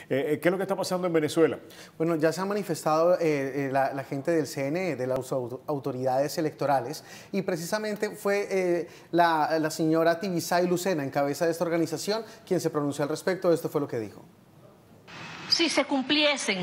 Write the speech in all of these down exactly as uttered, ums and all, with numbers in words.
Eh, ¿Qué es lo que está pasando en Venezuela? Bueno, ya se ha manifestado eh, la, la gente del C N E, de las autoridades electorales, y precisamente fue eh, la, la señora Tibisay Lucena, en cabeza de esta organización, quien se pronunció al respecto. Esto fue lo que dijo. Si se cumpliesen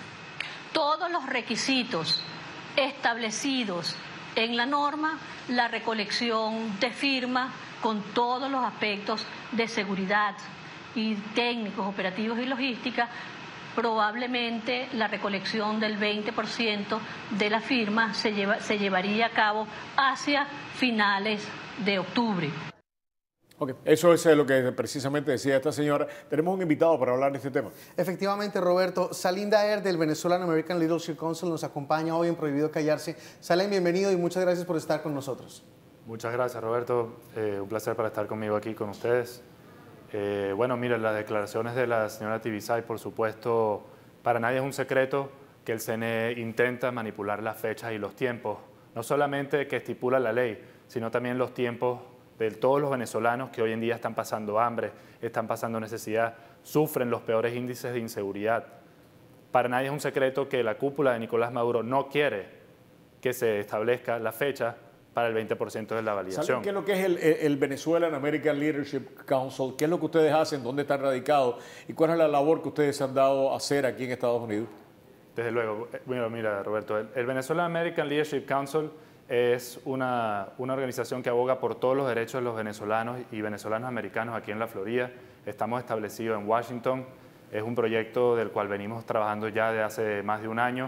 todos los requisitos establecidos en la norma, la recolección de firmas con todos los aspectos de seguridad y técnicos, operativos y logística, probablemente la recolección del veinte por ciento de la firma se, lleva, se llevaría a cabo hacia finales de octubre. Okay. Eso es lo que precisamente decía esta señora. Tenemos un invitado para hablar de este tema. Efectivamente, Roberto. Salim Daher, del Venezuelan American Leadership Council, nos acompaña hoy en Prohibido Callarse. Salim, bienvenido y muchas gracias por estar con nosotros. Muchas gracias, Roberto. Eh, un placer para estar conmigo aquí con ustedes. Eh, bueno, mira, las declaraciones de la señora Tibisay, por supuesto, para nadie es un secreto que el C N E intenta manipular las fechas y los tiempos, no solamente que estipula la ley, sino también los tiempos de todos los venezolanos que hoy en día están pasando hambre, están pasando necesidad, sufren los peores índices de inseguridad. Para nadie es un secreto que la cúpula de Nicolás Maduro no quiere que se establezca la fecha para el veinte por ciento de la validación. ¿Saben qué es lo que es el, el Venezuelan American Leadership Council? ¿Qué es lo que ustedes hacen? ¿Dónde están radicados? ¿Y cuál es la labor que ustedes han dado a hacer aquí en Estados Unidos? Desde luego. Bueno, mira, Roberto, el, el Venezuelan American Leadership Council es una, una organización que aboga por todos los derechos de los venezolanos y venezolanos americanos aquí en la Florida. Estamos establecidos en Washington. Es un proyecto del cual venimos trabajando ya de hace más de un año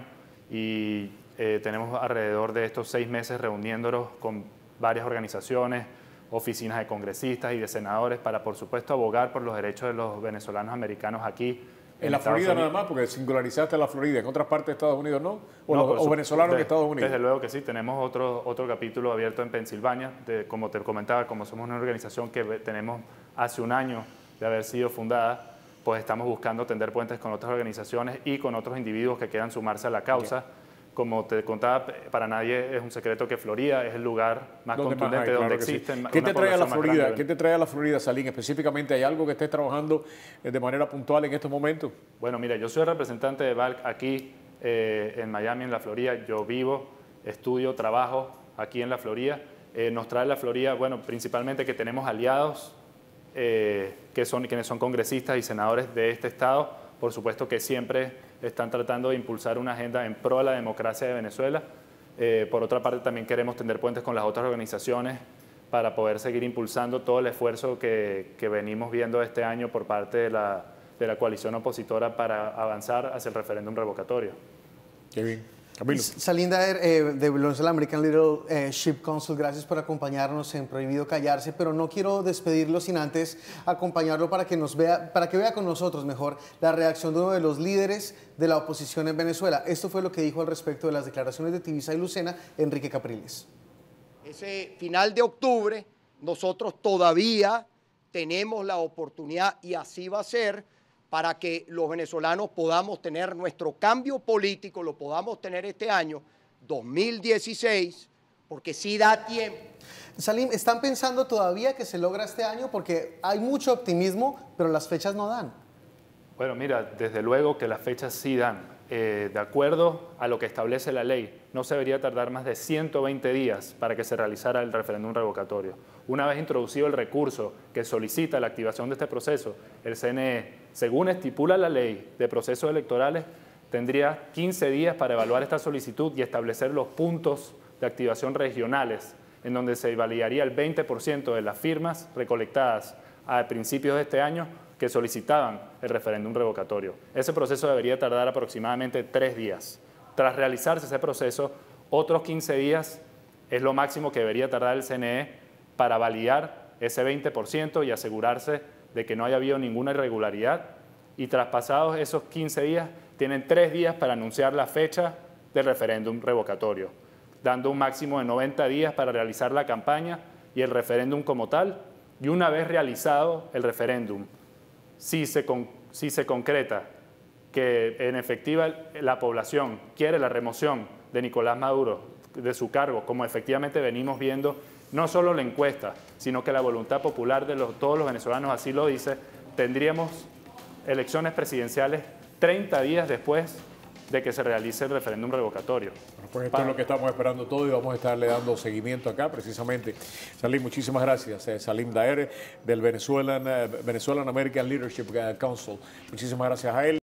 y eh, tenemos alrededor de estos seis meses reuniéndonos con varias organizaciones, oficinas de congresistas y de senadores para, por supuesto, abogar por los derechos de los venezolanos americanos aquí. En la Florida nada más, porque singularizaste la Florida, en otras partes de Estados Unidos no, o, no, los, o venezolanos de, en Estados Unidos. Desde luego que sí, tenemos otro, otro capítulo abierto en Pensilvania, de, como te comentaba, como somos una organización que tenemos hace un año de haber sido fundada, pues estamos buscando tender puentes con otras organizaciones y con otros individuos que quieran sumarse a la causa. Okay. Como te contaba, para nadie es un secreto que Florida es el lugar más contundente hay, claro donde existen. Sí. ¿Qué te trae a la Florida? ¿Qué te trae a la Florida, Salim? Específicamente, ¿hay algo que estés trabajando de manera puntual en estos momentos? Bueno, mira, yo soy representante de V A L C aquí eh, en Miami, en la Florida. Yo vivo, estudio, trabajo aquí en la Florida. Eh, nos trae la Florida, bueno, principalmente que tenemos aliados eh, que son quienes son congresistas y senadores de este estado. Por supuesto que siempre están tratando de impulsar una agenda en pro de la democracia de Venezuela. Eh, por otra parte, también queremos tender puentes con las otras organizaciones para poder seguir impulsando todo el esfuerzo que, que venimos viendo este año por parte de la, de la coalición opositora para avanzar hacia el referéndum revocatorio. Qué bien. Salim Daher, eh, de Venezuela American Leadership Council, gracias por acompañarnos en Prohibido Callarse, pero no quiero despedirlo sin antes acompañarlo para que nos vea, para que vea con nosotros mejor la reacción de uno de los líderes de la oposición en Venezuela. Esto fue lo que dijo al respecto de las declaraciones de Tibisay Lucena, Enrique Capriles. Ese final de octubre, nosotros todavía tenemos la oportunidad, y así va a ser, para que los venezolanos podamos tener nuestro cambio político, lo podamos tener este año, dos mil dieciséis, porque sí da tiempo. Salim, ¿están pensando todavía que se logra este año? Porque hay mucho optimismo, pero las fechas no dan. Bueno, mira, desde luego que las fechas sí dan. Eh, de acuerdo a lo que establece la ley, no se debería tardar más de ciento veinte días para que se realizara el referéndum revocatorio. Una vez introducido el recurso que solicita la activación de este proceso, el C N E, según estipula la ley de procesos electorales, tendría quince días para evaluar esta solicitud y establecer los puntos de activación regionales, en donde se validaría el veinte por ciento de las firmas recolectadas a principios de este año que solicitaban el referéndum revocatorio. Ese proceso debería tardar aproximadamente tres días. Tras realizarse ese proceso, otros quince días es lo máximo que debería tardar el C N E para validar ese veinte por ciento y asegurarse de que no haya habido ninguna irregularidad. Y traspasados esos quince días, tienen tres días para anunciar la fecha del referéndum revocatorio, dando un máximo de noventa días para realizar la campaña y el referéndum como tal. Y una vez realizado el referéndum, si se, con, si se concreta que en efectiva la población quiere la remoción de Nicolás Maduro de su cargo, como efectivamente venimos viendo, no solo la encuesta, sino que la voluntad popular de los, todos los venezolanos así lo dice, tendríamos elecciones presidenciales treinta días después de que se realice el referéndum revocatorio. Bueno, pues esto es lo que estamos esperando todo y vamos a estarle dando seguimiento acá precisamente. Salim, muchísimas gracias. Eh, Salim Daher del Venezuelan, uh, Venezuelan American Leadership Council. Muchísimas gracias a él.